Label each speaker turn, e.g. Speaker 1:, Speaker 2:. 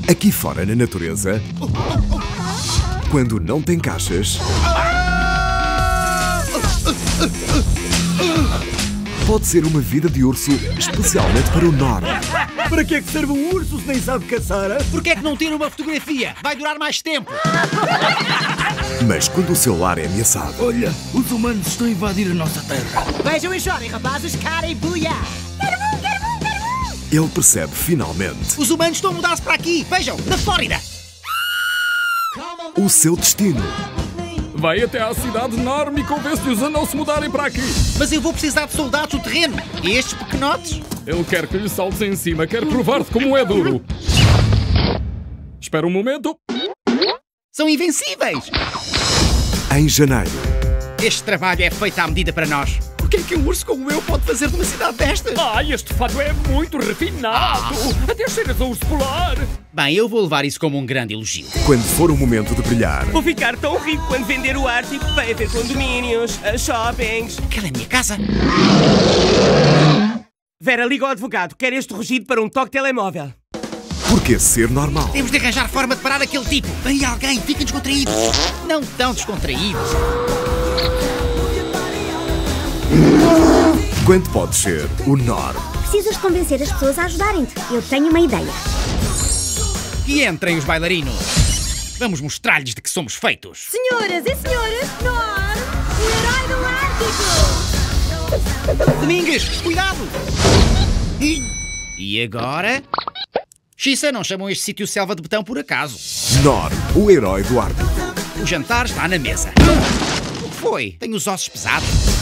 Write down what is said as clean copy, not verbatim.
Speaker 1: Aqui fora na natureza, quando não tem caixas, pode ser uma vida de urso especialmente para o Norm.
Speaker 2: Para que é que serve um urso se nem sabe caçar?
Speaker 3: Porquê é que não tira uma fotografia? Vai durar mais tempo.
Speaker 1: Mas quando o seu lar é ameaçado,
Speaker 2: Olha, os humanos estão a invadir a nossa terra.
Speaker 4: Vejam e chorem, rapazes, cara e buia!
Speaker 1: ele percebe finalmente
Speaker 3: Os humanos estão a mudar-se para aqui. Vejam, na Flórida.
Speaker 1: o seu destino.
Speaker 5: Vai até à cidade de Norm e convence-os a não se mudarem para aqui.
Speaker 3: Mas eu vou precisar de soldados no terreno. E estes pequenotes?
Speaker 5: Ele quer que lhe saltes em cima, quer provar-te como é duro. Espera um momento.
Speaker 3: São invencíveis.
Speaker 1: Em janeiro,
Speaker 3: Este trabalho é feito à medida para nós. O que é que um urso como eu pode fazer numa cidade destas?
Speaker 5: Ai, este fato é muito refinado. Até cheiras a urso polar.
Speaker 3: Bem, eu vou levar isso como um grande elogio.
Speaker 1: quando for o momento de brilhar,
Speaker 6: Vou ficar tão rico quando vender o Ártico. Vai haver condomínios, shoppings.
Speaker 3: Aquela é a minha casa.
Speaker 6: Vera, liga ao advogado. Quer este rugido para um toque telemóvel.
Speaker 1: porque ser normal
Speaker 3: Temos de arranjar forma de parar aquele tipo. Vem alguém, fiquem descontraídos. Não tão descontraídos.
Speaker 1: quando pode ser o Norm.
Speaker 7: Precisas de convencer as pessoas a ajudarem-te. Eu tenho uma ideia.
Speaker 3: E entrem os bailarinos. Vamos mostrar-lhes de que somos feitos.
Speaker 7: Senhoras e senhores, Norm, o herói do Ártico!
Speaker 3: Domingues, cuidado! E agora? Xissa, não chamam este sítio selva de betão por acaso.
Speaker 1: Norm, o herói do Ártico.
Speaker 3: O jantar está na mesa. O que foi? Tenho os ossos pesados.